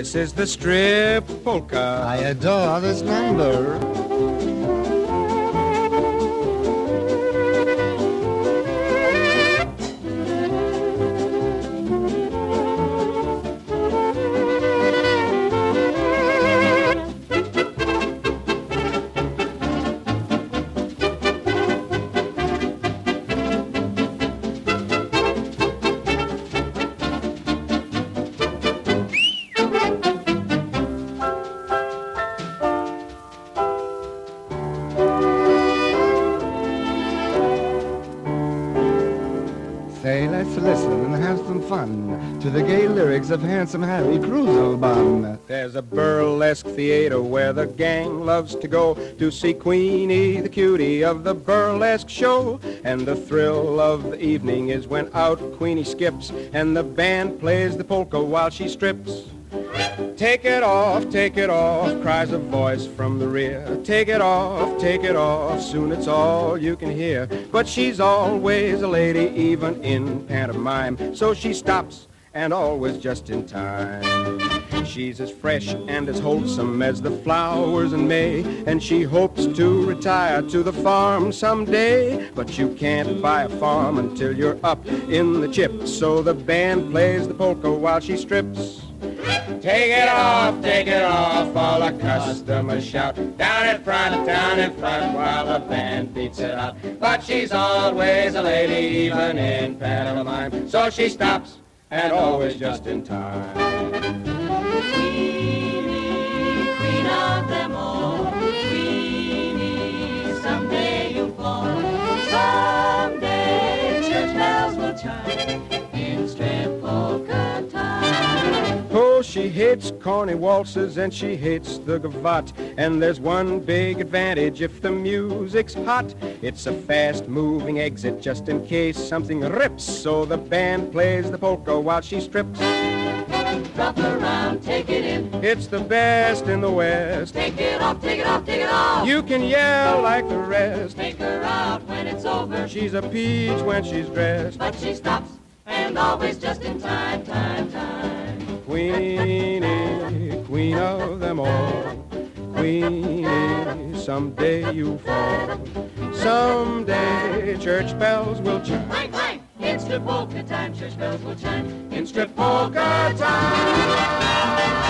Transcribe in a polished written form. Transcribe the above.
This is the strip polka. I adore this number. Say, let's listen and have some fun to the gay lyrics of Handsome Harry Cruzelbun. There's a burlesque theater where the gang loves to go to see Queenie, the cutie of the burlesque show. And the thrill of the evening is when out Queenie skips and the band plays the polka while she strips. Take it off, cries a voice from the rear. Take it off, soon it's all you can hear. But she's always a lady, even in pantomime, so she stops and always just in time. She's as fresh and as wholesome as the flowers in May, and she hopes to retire to the farm someday. But you can't buy a farm until you're up in the chips, so the band plays the polka while she strips. Take it off, all the customers shout. Down in front, while the band beats it out. But she's always a lady, even in pantomime, so she stops and always just in time. Queenie, queen of them all. Queenie, someday you'll fall. Someday church bells will chime in strip polka time. Oh, she hates corny waltzes and she hates the gavotte. And there's one big advantage if the music's hot. It's a fast-moving exit just in case something rips. So the band plays the polka while she strips. Drop around, take it in. It's the best in the West. Take it off, take it off, take it off. You can yell like the rest. Take her out when it's over. She's a peach when she's dressed. But she stops and always just in time. Queenie, queen of them all. Queenie, someday you fall. Someday church bells will chime. Clang, clang. In strip polka time, church bells will chime. In strip polka time.